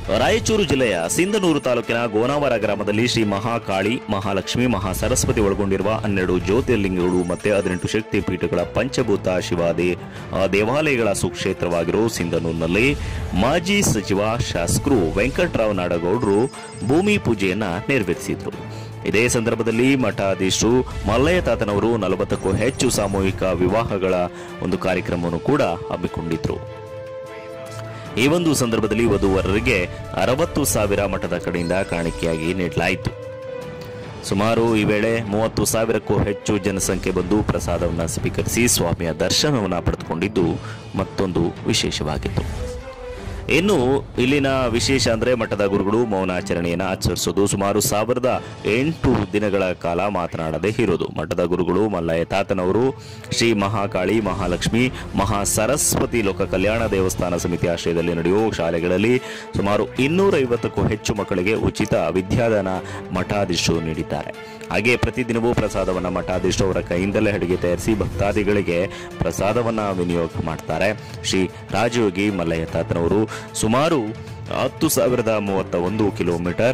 ರಾಯಚೂರು ಜಿಲ್ಲೆಯ ಸಿಂಧನೂರು ತಾಲೂಕಿನ ಗೋನಾವರ ಗ್ರಾಮದಲ್ಲಿ ಶ್ರೀ ಮಹಾಕಾಳಿ, ಮಹಾಲಕ್ಷ್ಮಿ, ಮಹಾಸರಸ್ವತಿ ಒಳಗೊಂಡಿರುವ 12 ಜ್ಯೋತಿರ್ಲಿಂಗಗಳು ಮತ್ತು 18 ಶಕ್ತಿ ಪೀಠಗಳ ಪಂಚಭೂತ ಶಿವಾದಿ ದೇವಾಲಯಗಳ ಸುಕ್ಷೇತ್ರವಾಗಿರುವ ಸಿಂಧನೂರಿನಲ್ಲಿ ಮಾಜಿ ಸಚಿವ ಶಾಸಕರು ವೆಂಕಟರಾವ್ ನಾಡಗೌಡರು ಭೂಮಿ ಪೂಜೆಯನ್ನ ನೆರವೇರಿಸಿದರು. ಇದೇ ಸಂದರ್ಭದಲ್ಲಿ ಮಠಾಧೀಶರು ಮಲ್ಲಯ್ಯ ತಾತನವರು 40ಕ್ಕೂ ಹೆಚ್ಚು ಸಾಮೂಹಿಕ ವಿವಾಹಗಳ ಒಂದು ಕಾರ್ಯಕ್ರಮವನ್ನು ಕೂಡ ಹಮ್ಮಿಕೊಂಡಿದ್ರು. ಈ ಒಂದು ಸಂದರ್ಭದಲ್ಲಿ ವಧುವರರಿಗೆ 60,000 ಮಠದ ಕಡೆಯಿಂದ ಕಾಣಿಕೆಯಾಗಿ ನೀಡಲಾಯಿತು. ಸುಮಾರು ಈ ವೇಳೆ 30,000ಕ್ಕೂ ಹೆಚ್ಚು ಜನಸಂಖ್ಯೆ ಬಂದು ಪ್ರಸಾದವನ್ನು ಸ್ವೀಕರಿಸಿ ಸ್ವಾಮಿಯ ದರ್ಶನವನ್ನು ಪಡೆದುಕೊಂಡಿದ್ದು ಮತ್ತೊಂದು ವಿಶೇಷವಾಗಿತ್ತು. ಇನ್ನು ಇಲ್ಲಿನ ವಿಶೇಷ ಅಂದರೆ ಮಠದ ಗುರುಗಳು ಮೌನಾಚರಣೆಯನ್ನು ಆಚರಿಸೋದು. ಸುಮಾರು 1008 ದಿನಗಳ ಕಾಲ ಮಾತನಾಡದೇ ಇರೋದು. ಮಠದ ಗುರುಗಳು ಮಲ್ಲಯ್ಯ ತಾತನವರು ಶ್ರೀ ಮಹಾಕಾಳಿ, ಮಹಾಲಕ್ಷ್ಮಿ, ಮಹಾಸರಸ್ವತಿ ಲೋಕ ಕಲ್ಯಾಣ ದೇವಸ್ಥಾನ ಸಮಿತಿ ಆಶ್ರಯದಲ್ಲಿ ನಡೆಯುವ ಶಾಲೆಗಳಲ್ಲಿ ಸುಮಾರು 250ಕ್ಕೂ ಹೆಚ್ಚು ಮಕ್ಕಳಿಗೆ ಉಚಿತ ವಿದ್ಯಾದಾನ ಮಠಾಧೀಶರು ನೀಡಿದ್ದಾರೆ. ಹಾಗೆ ಪ್ರತಿದಿನವೂ ಪ್ರಸಾದವನ್ನು ಮಠಾಧೀಶರು ಅವರ ಕೈಯಿಂದಲೇ ಅಡುಗೆ ತಯಾರಿಸಿ ಭಕ್ತಾದಿಗಳಿಗೆ ಪ್ರಸಾದವನ್ನು ವಿನಿಯೋಗ ಮಾಡ್ತಾರೆ. ಶ್ರೀ ರಾಜಯೋಗಿ ಮಲ್ಲಯ್ಯ ತಾತನವರು ಸುಮಾರು 10,031 ಕಿಲೋಮೀಟರ್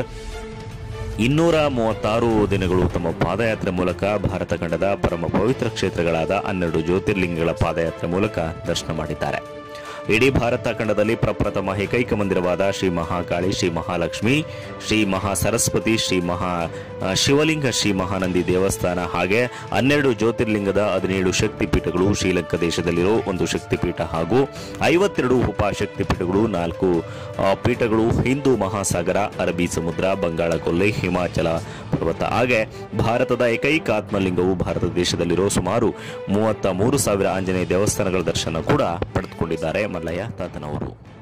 236 ದಿನಗಳು ತಮ್ಮ ಪಾದಯಾತ್ರೆ ಮೂಲಕ ಭಾರತ ಖಂಡದ ಪರಮ ಪವಿತ್ರ ಕ್ಷೇತ್ರಗಳಾದ 12 ಜ್ಯೋತಿರ್ಲಿಂಗಗಳ ಪಾದಯಾತ್ರೆ ಮೂಲಕ ದರ್ಶನ ಮಾಡಿದ್ದಾರೆ. ಇಡೀ ಭಾರತ ಖಂಡದಲ್ಲಿ ಪ್ರಪ್ರಥಮ ಏಕೈಕ ಮಂದಿರವಾದ ಶ್ರೀ ಮಹಾಕಾಳಿ, ಶ್ರೀ ಮಹಾಲಕ್ಷ್ಮಿ, ಶ್ರೀ ಮಹಾಸರಸ್ವತಿ, ಶ್ರೀ ಶಿವಲಿಂಗ, ಶ್ರೀ ಮಹಾನಂದಿ ದೇವಸ್ಥಾನ ಹಾಗೆ 12 ಜ್ಯೋತಿರ್ಲಿಂಗದ 17 ಶಕ್ತಿಪೀಠಗಳು, ಶ್ರೀಲಂಕಾ ದೇಶದಲ್ಲಿರೋ ಒಂದು ಶಕ್ತಿಪೀಠ ಹಾಗೂ 52 ಉಪಶಕ್ತಿಪೀಠಗಳು, 4 ಪೀಠಗಳು ಹಿಂದೂ ಮಹಾಸಾಗರ, ಅರಬ್ಬಿ ಸಮುದ್ರ, ಬಂಗಾಳ ಕೊಲ್ಲಿ, ಹಿಮಾಚಲ ಪರ್ವತ ಹಾಗೆ ಭಾರತದ ಏಕೈಕ ಆತ್ಮಲಿಂಗವು ಭಾರತ ದೇಶದಲ್ಲಿರೋ ಸುಮಾರು 33,000 ಆಂಜನೇಯ ದೇವಸ್ಥಾನಗಳ ದರ್ಶನ ಕೂಡ ಪಡೆದುಕೊಂಡಿದ್ದಾರೆ ಮಲ್ಲಯ್ಯ ತಾತನವರು.